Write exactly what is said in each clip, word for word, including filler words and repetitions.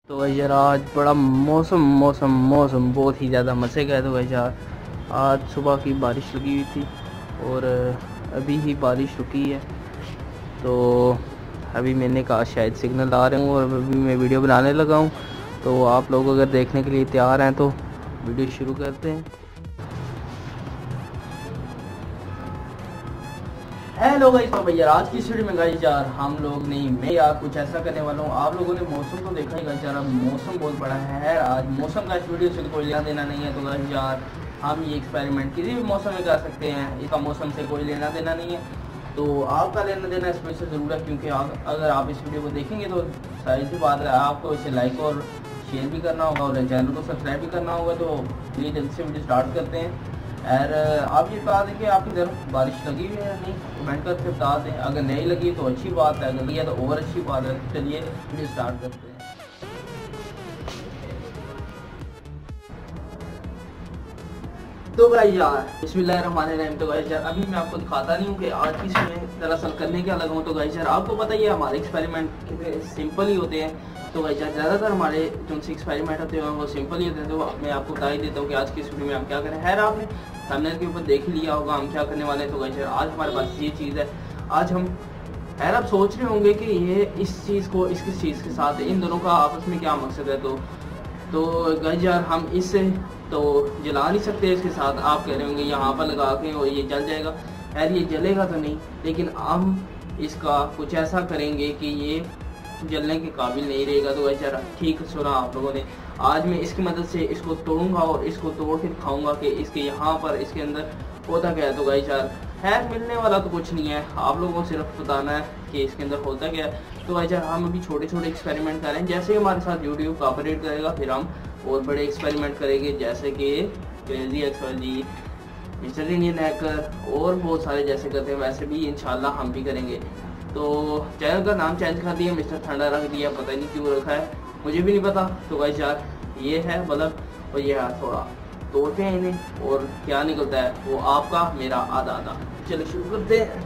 तो भाई यार आज बड़ा मौसम मौसम मौसम बहुत ही ज़्यादा मज़े का है। तो भाई यार आज सुबह की बारिश लगी हुई थी और अभी ही बारिश रुकी है। तो अभी मैंने कहा शायद सिग्नल आ रहे हूँ और अभी मैं वीडियो बनाने लगा हूँ। तो आप लोग अगर देखने के लिए तैयार हैं तो वीडियो शुरू करते हैं। हेलो गाइस, तो भैया आज की इस वीडियो में गाइस यार हम लोग नहीं मैं यार कुछ ऐसा करने वाला हूँ। आप लोगों ने मौसम तो देखा ही गाइस यार, अब मौसम बहुत बड़ा है। आज मौसम का इस वीडियो से कोई लेना देना नहीं है। तो गाइस यार हम ये एक्सपेरिमेंट किसी भी मौसम में कर सकते हैं, इसका मौसम से कोई लेना देना नहीं है। तो आपका लेना देना इसमें से ज़रूर है, क्योंकि अगर आप इस वीडियो को देखेंगे तो सारी सी बात है आपको इसे लाइक और शेयर भी करना होगा और चैनल को सब्सक्राइब भी करना होगा। तो ये जल्दी से वीडियो स्टार्ट करते हैं। और आप ये बता दें कि आपकी तरफ बारिश लगी हुई है या नहीं, कमेंट करके बता दें। अगर नहीं लगी तो अच्छी बात है, अगर लगी है तो और अच्छी बात है। चलिए वीडियो स्टार्ट करते हैं। तो भाई यार बिस्मिल्लाहिर्रहमानिर्रहीम। तो गाइस यार अभी मैं आपको दिखाता नहीं हूँ कि आज की इसमें दरअसल करने क्या लगा हूँ। तो गाइस यार आपको पता ही है हमारे एक्सपेरिमेंट कितने सिंपल ही होते हैं। तो गाइस यार ज़्यादातर हमारे जो से एक्सपेरिमेंट होते हैं वो सिंपल ही होते हैं। तो मैं आपको बता ही देता हूँ कि आज की इस वीडियो में हम क्या करें। खैर आपने थंबनेल के ऊपर देख लिया होगा हम क्या करने वाले हैं। तो गाइस यार आज हमारे पास ये चीज़ है। आज हम खैर आप सोच रहे होंगे कि ये इस चीज़ को इसकी चीज़ के साथ इन दोनों का आपस में क्या मकसद है। तो तो गाइस यार हम इससे तो जला नहीं सकते इसके साथ। आप कह रहे होंगे यहाँ पर लगा के और ये जल जाएगा। यार ये जलेगा तो नहीं, लेकिन हम इसका कुछ ऐसा करेंगे कि ये जलने के काबिल नहीं रहेगा। तो गाइस यार ठीक सुना आप लोगों ने। आज मैं इसकी मदद से इसको तोड़ूंगा और इसको तोड़ के दिखाऊंगा कि इसके यहाँ पर इसके अंदर होता क्या है। तो गाइस यार खैर मिलने वाला तो कुछ नहीं है, आप लोगों को सिर्फ बताना है कि इसके अंदर होता क्या है। तो गाइस यार हम अभी छोटे छोटे एक्सपेरिमेंट करें, जैसे हमारे साथ यूट्यूब कोऑपरेट करेगा फिर हम और बड़े एक्सपेरिमेंट करेंगे, जैसे कि crazy expert, mister Indian hacker और बहुत सारे जैसे करते हैं वैसे भी इंशाल्लाह हम भी करेंगे। तो चैनल का नाम चेंज कर दिया, मिस्टर थंडर रख दिया, पता नहीं क्यों रखा है, मुझे भी नहीं पता। तो गाइस यार ये है बल्ब और ये है थोड़ा तोड़ते हैं इन्हें और क्या निकलता है वो आपका मेरा आधा आधा। चलो शुरू करते हैं।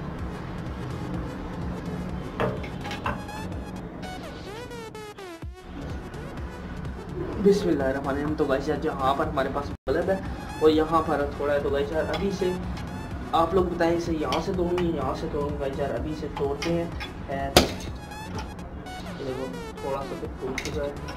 बिस्मिल्लाहिर्रहमानिर्रहीम। तो गाइस यार जहाँ पर हमारे पास बल्ब है और यहाँ पर थोड़ा है। तो गाइस यार अभी से आप लोग बताएं इसे यहाँ से तोड़ूंगी यहाँ से तोड़ूंगी। गाइस यार अभी से तोड़ते हैं। देखो थोड़ा सा तो टूट चुका है।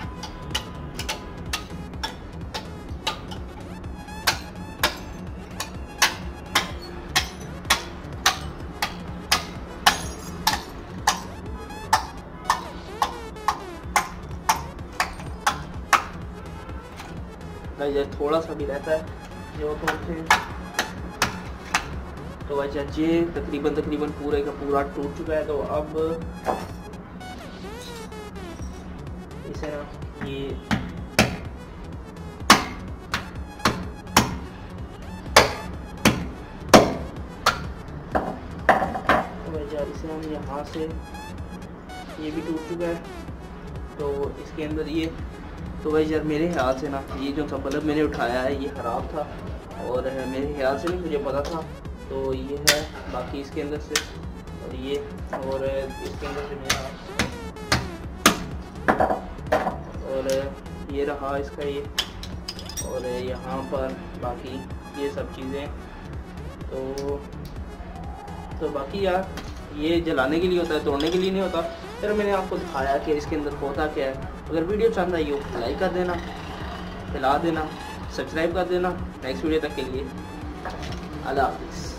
गाइस थोड़ा सा भी रहता है जो तोड़ते हैं। तो गाइस यार ये तकरीबन तकरीबन पूरे का पूरा टूट चुका है। तो अब इसे ना ये तो गाइस यार इसे हम यहाँ से ये भी टूट चुका है। तो इसके अंदर ये तो भाई यार मेरे ख्याल से ना ये जो सा बल्ब मैंने उठाया है ये ख़राब था और मेरे ख्याल से नहीं मुझे पता था। तो ये है बाकी इसके अंदर से और ये और इसके अंदर से मेरा और ये रहा इसका ये और यहाँ पर बाकी ये सब चीज़ें। तो तो बाकी यार ये जलाने के लिए होता है, तोड़ने के लिए नहीं होता। फिर मैंने आपको दिखाया कि इसके अंदर होता क्या है। अगर वीडियो पसंद आई हो लाइक कर देना, हिला देना, सब्सक्राइब कर देना। नेक्स्ट वीडियो तक के लिए अल्लाह हाफिज़।